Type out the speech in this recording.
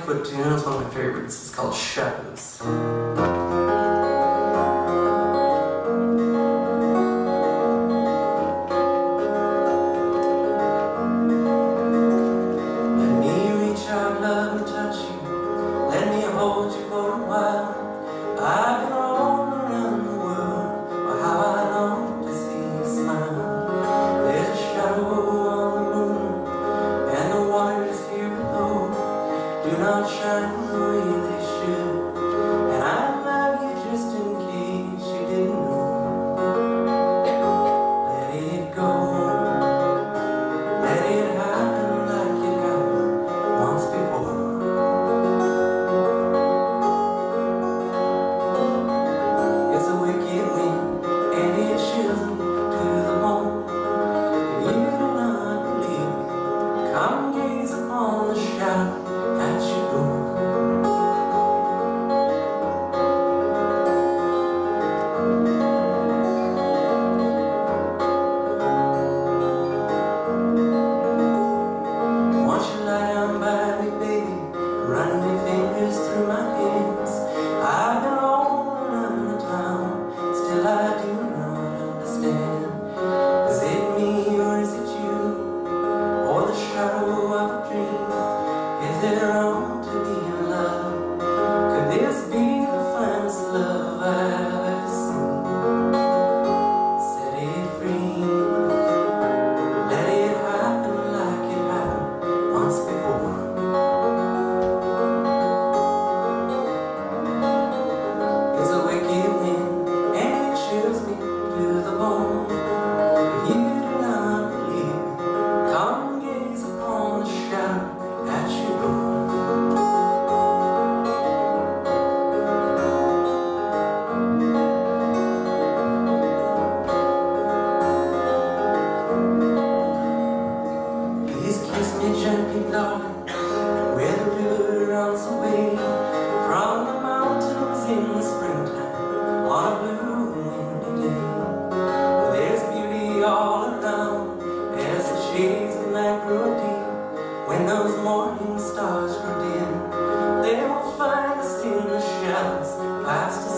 foot tune. It's one of my favorites. It's called Shadows. I've been all around the world, oh how I long to see you smile. There's a shadow on the moon, and the waters here below do not shine the way they should. And I love you just in case you didn't know. Let it go, let it happen like it happened once before. Come gaze upon the shadow at your door. Once you lie down by me, baby, run your fingers through my hands. I've been all around the town, still I do not understand. Is it me or is it you, or the shadow of a dream? Is it wrong to be in love? Could this be the finest love I've ever seen? Set it free, let it happen like it happened once before. It's a wicked wind and it chills me to the bone. If you do not believe me, come gaze upon the shadow at your door. Please kiss me gently, darling, where the river runs away from the mountains in the springtime on a blue windy day. There's beauty all around as the shades of night grow deep. When those morning stars grow dim, they will find us in the shadows, fast